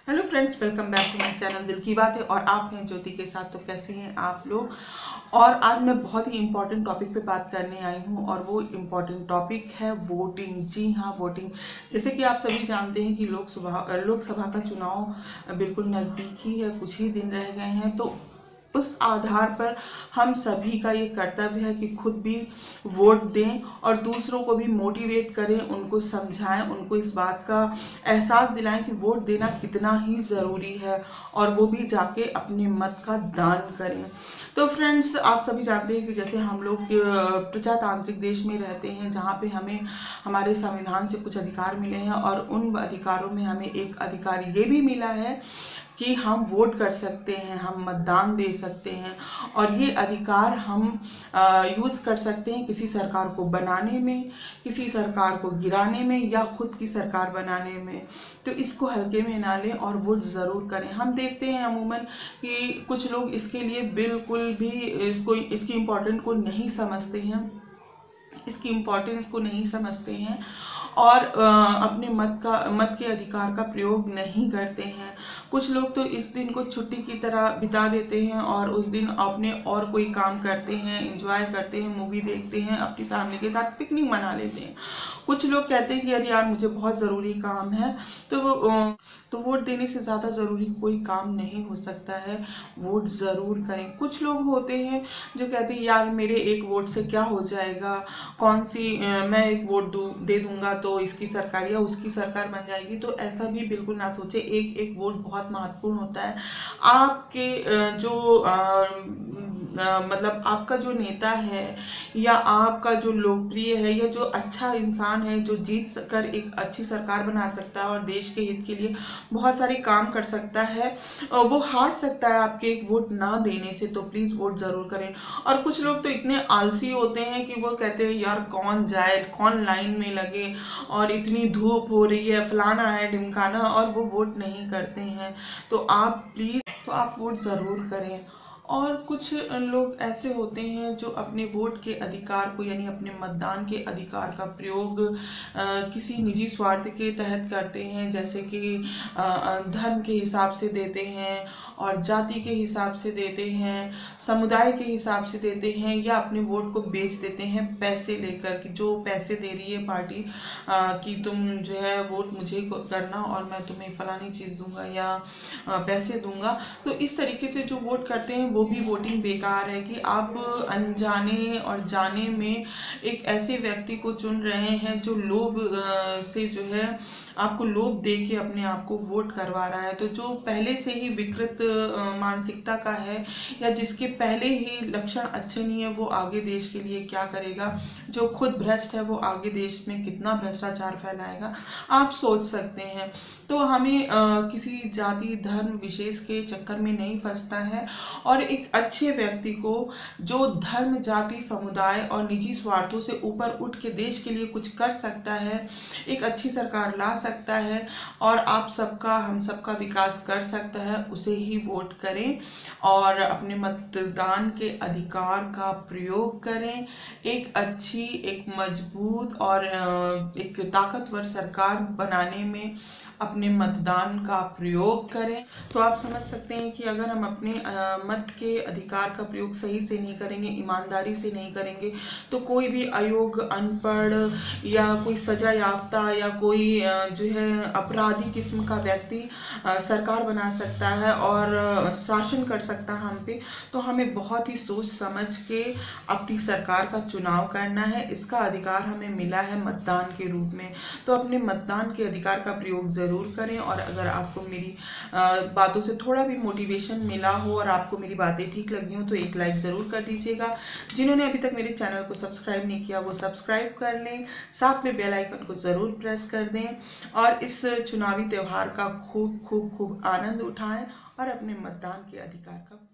Hello friends, welcome back to my channel दिल की बात है। और आप हैं ज्योति के साथ। तो कैसे हैं आप लोग? और आज मैं बहुत ही इम्पोर्टेंट टॉपिक पे बात करने आई हूँ और वो इम्पोर्टेंट टॉपिक है वोटिंग। जी हाँ, वोटिंग। जैसे कि आप सभी जानते हैं कि लोकसभा का चुनाव बिल्कुल नज़दीक ही है, कुछ ही दिन रह गए हैं। तो उस आधार पर हम सभी का ये कर्तव्य है कि खुद भी वोट दें और दूसरों को भी मोटिवेट करें, उनको समझाएं, उनको इस बात का एहसास दिलाएं कि वोट देना कितना ही ज़रूरी है और वो भी जाके अपने मत का दान करें। तो फ्रेंड्स, आप सभी जानते हैं कि जैसे हम लोग प्रजातांत्रिक देश में रहते हैं, जहाँ पे हमें हमारे संविधान से कुछ अधिकार मिले हैं और उन अधिकारों में हमें एक अधिकार ये भी मिला है कि हम वोट कर सकते हैं, हम मतदान दे सकते हैं और ये अधिकार हम यूज़ कर सकते हैं किसी सरकार को बनाने में, किसी सरकार को गिराने में या खुद की सरकार बनाने में। तो इसको हल्के में ना लें और वोट ज़रूर करें। हम देखते हैं अमूमन कि कुछ लोग इसके लिए बिल्कुल भी इसकी इम्पोर्टेंट को नहीं समझते हैं, इसकी इम्पोर्टेंस को नहीं समझते हैं और अपने मत के अधिकार का प्रयोग नहीं करते हैं। कुछ लोग तो इस दिन को छुट्टी की तरह बिता देते हैं और उस दिन अपने और कोई काम करते हैं, एंजॉय करते हैं, मूवी देखते हैं, अपनी फैमिली के साथ पिकनिक मना लेते हैं। कुछ लोग कहते हैं कि अरे यार मुझे बहुत ज़रूरी काम है। तो वोट देने से ज़्यादा ज़रूरी कोई काम नहीं हो सकता है। वोट ज़रूर करें। कुछ लोग होते हैं जो कहते हैं यार मेरे एक वोट से क्या हो जाएगा, मैं एक वोट दे दूंगा तो इसकी सरकार या उसकी सरकार बन जाएगी। तो ऐसा भी बिल्कुल ना सोचे। एक एक वोट बहुत महत्वपूर्ण होता है। आपके मतलब आपका जो नेता है या आपका जो लोकप्रिय है या जो अच्छा इंसान है जो जीत कर एक अच्छी सरकार बना सकता है और देश के हित के लिए बहुत सारे काम कर सकता है, वो हार सकता है आपके एक वोट ना देने से। तो प्लीज़ वोट ज़रूर करें। और कुछ लोग तो इतने आलसी होते हैं कि वो कहते हैं यार कौन जाए, कौन लाइन में लगे और इतनी धूप हो रही है, फलाना है ढिमकाना, और वो वोट नहीं करते हैं। तो आप वोट ज़रूर करें। और कुछ लोग ऐसे होते हैं जो अपने वोट के अधिकार को यानी अपने मतदान के अधिकार का प्रयोग किसी निजी स्वार्थ के तहत करते हैं, जैसे कि धर्म के हिसाब से देते हैं और जाति के हिसाब से देते हैं, समुदाय के हिसाब से देते हैं, या अपने वोट को बेच देते हैं पैसे लेकर कि जो पैसे दे रही है पार्टी कि तुम जो है वोट मुझे करना और मैं तुम्हें फलानी चीज़ दूंगा या पैसे दूंगा। तो इस तरीके से जो वोट करते हैं वो भी वोटिंग बेकार है कि आप अनजाने और जाने में एक ऐसे व्यक्ति को चुन रहे हैं जो लोभ से जो है आपको लोभ दे के अपने आप को वोट करवा रहा है। तो जो पहले से ही विकृत मानसिकता का है या जिसके पहले ही लक्षण अच्छे नहीं है, वो आगे देश के लिए क्या करेगा? जो खुद भ्रष्ट है वो आगे देश में कितना भ्रष्टाचार फैलाएगा, आप सोच सकते हैं। तो हमें किसी जाति धर्म विशेष के चक्कर में नहीं फंसना है और एक अच्छे व्यक्ति को जो धर्म जाति समुदाय और निजी स्वार्थों से ऊपर उठ के देश के लिए कुछ कर सकता है, एक अच्छी सरकार ला सकता है और आप सबका हम सबका विकास कर सकता है, उसे ही वोट करें और अपने मतदान के अधिकार का प्रयोग करें। एक अच्छी, एक मजबूत और एक ताकतवर सरकार बनाने में अपने मतदान का प्रयोग करें। तो आप समझ सकते हैं कि अगर हम अपने मत के अधिकार का प्रयोग सही से नहीं करेंगे, ईमानदारी से नहीं करेंगे, तो कोई भी अयोग्य, अनपढ़ या कोई सजा याफ्ता या कोई जो है अपराधी किस्म का व्यक्ति सरकार बना सकता है और शासन कर सकता है हम पे। तो हमें बहुत ही सोच समझ के अपनी सरकार का चुनाव करना है। इसका अधिकार हमें मिला है मतदान के रूप में। तो अपने मतदान के अधिकार का प्रयोग ज़रूर करें। और अगर आपको मेरी बातों से थोड़ा भी मोटिवेशन मिला हो और आपको मेरी बातें ठीक लगी हो तो एक लाइक ज़रूर कर दीजिएगा। जिन्होंने अभी तक मेरे चैनल को सब्सक्राइब नहीं किया वो सब्सक्राइब कर लें, साथ में बेल आइकन को ज़रूर प्रेस कर दें और इस चुनावी त्यौहार का खूब खूब खूब आनंद उठाएं और अपने मतदान के अधिकार का